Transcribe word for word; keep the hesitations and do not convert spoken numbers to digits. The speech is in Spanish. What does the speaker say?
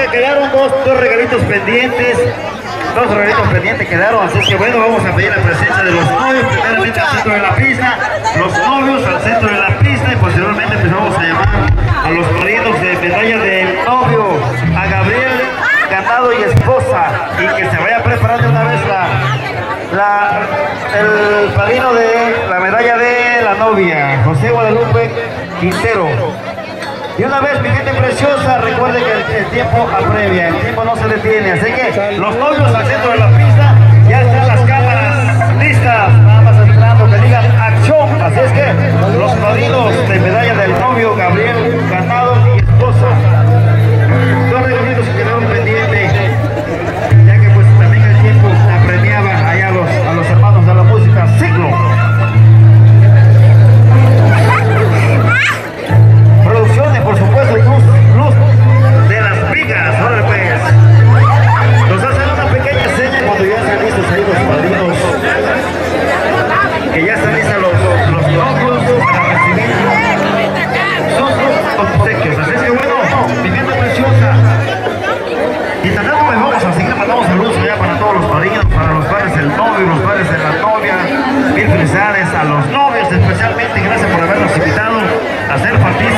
quedaron dos, dos regalitos pendientes. Dos regalitos pendientes quedaron, así que bueno, vamos a pedir la presencia de los novios, primeramente al centro de la pista, los novios al centro de la pista y posteriormente pues vamos a llamar a los padrinos de medalla del novio, a Gabriel, Ganado y esposa, y que se vaya preparando una vez la, la, el padrino de la medalla de la novia, José Guadalupe Quintero. Y una vez, mi gente preciosa, recuerde que el, el tiempo apremia, el tiempo no se detiene, así que los novios al centro de la pista, ya están las cámaras listas, nada más esperando que digan acción, así es que los padrinos de medalla del novio, Gabriel, Ganado y esposa, dos regalitos que quedaron pendientes, ya que pues también el tiempo apremiaba allá a los, a los hermanos de la música Ciclo. Producciones, por supuesto, y luz, luz de las vigas. Ahora pues nos hacen una pequeña seña cuando ya están listos ahí los padrinos, que ya están listos los, los novios para recibir sus obsequios. Así es que bueno, mi gente preciosa, y tan tanto pues vamos a seguir, mandamos saludos allá para todos los padrinos, para los padres del novio, los padres de la novia, mil felicidades a los novios especialmente, gracias por habernos invitado a ser partícipes